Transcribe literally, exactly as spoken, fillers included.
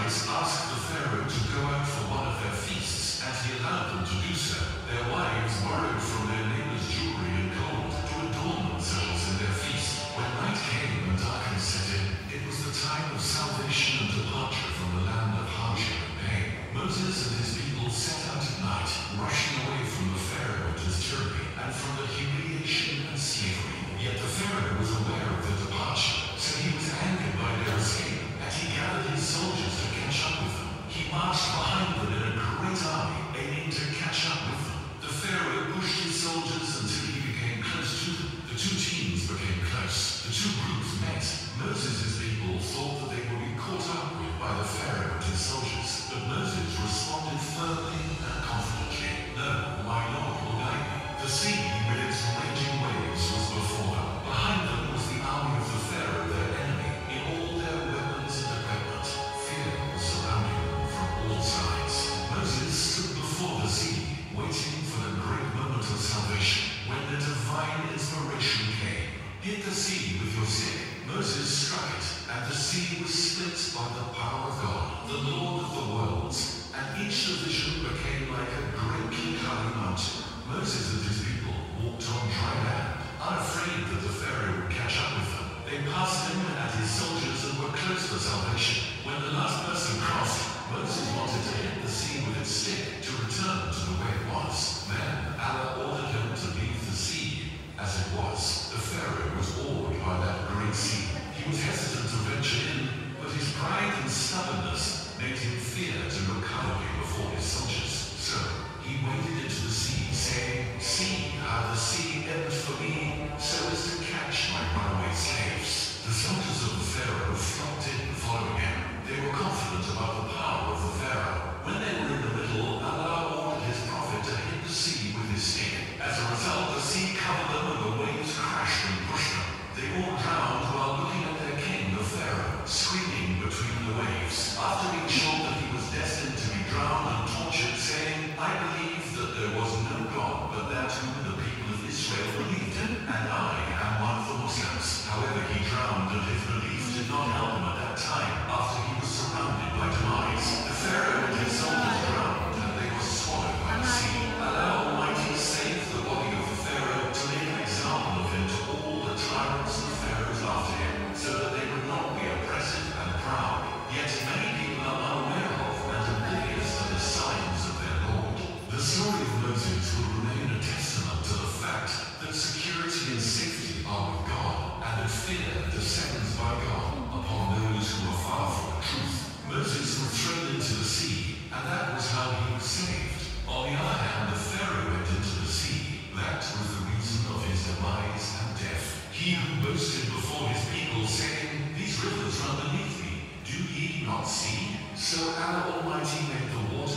Israelites asked the Pharaoh to go out for one of their feasts, and he allowed them to do so. Their wives borrowed from their neighbors jewelry and gold to adorn themselves in their feast. When night came and darkness set in, it was the time of salvation and departure from the land of hardship and pain. Moses and his people set out at night, rushing away from the Pharaoh and his tyranny, and from the humiliation and slavery. Yet the Pharaoh was aware of their departure, so he was angered by their escape, and he gathered his soldiers to catch up with them. He marched behind them in a great army, aiming to catch up with them. The Pharaoh pushed his soldiers until he became close to them. The two teams became close. The two groups met. Moses' people thought that they would be caught up with by the Pharaoh and his soldiers, but Moses responded firmly and confidently. No, my Lord will guide me. The sea with its raging waves was before them. Behind them was the army of the Pharaoh, their enemy, in all their weapons and equipment. Fear was surrounding them from all sides. Moses stood before the sea, waiting for the great moment of salvation, when the divine inspiration came. Hit the sea with your stick. Moses struck it, and the sea was split by the power of God, the Lord of the worlds, and each division became like a great cloudy mountain. Moses and his people walked on dry land, unafraid that the Pharaoh would catch up with them. They passed him and his soldiers and were close for salvation. When the last person crossed, Moses wanted to hit the sea with his stick to return to the way it was. Then Allah ordered him to leave the sea as it was. The Pharaoh was awed by that great sea. He was hesitant to venture in, but his pride and stubbornness made him fear to look cowardly before his soldiers. So he waded into the sea, saying, "See how the sea ebbed for me, so as to catch my runaway slaves." The soldiers of the Pharaoh flocked in, following him. They were confident about the power of the Pharaoh. When they were in the middle, Allah ordered his prophet to hit the sea with his stick. As a result, the sea covered them and the waves crashed and pushed them. They all drowned while looking at their king, the Pharaoh, screaming between the waves. After being told that he was destined to be drowned and tortured, saying, "I believe that there was no God but that whom the people of Israel believed in, and I am one of the Muslims." However, he drowned, and his belief did not help him at that time, after he was surrounded by demise. The Pharaoh and his soldiers drowned, and they were swallowed by the sea. Allah Almighty saved the body of the Pharaoh to make an example of him to all the tyrants and pharaohs after him, so that they would not be oppressive and proud. Yet many people are unaware of and oblivious to the signs of their Lord. The story of Moses will remain a testament to the fact that security and safety are with God, and that fear descends by God upon those who are far from the truth. Moses was thrown into the sea, and that was how he was saved. On the other hand, the Pharaoh went into the sea. That was the reason of his demise and death. He who boasted before his people, saying, "These rivers run beneath me, do ye not see?" So Allah Almighty made the water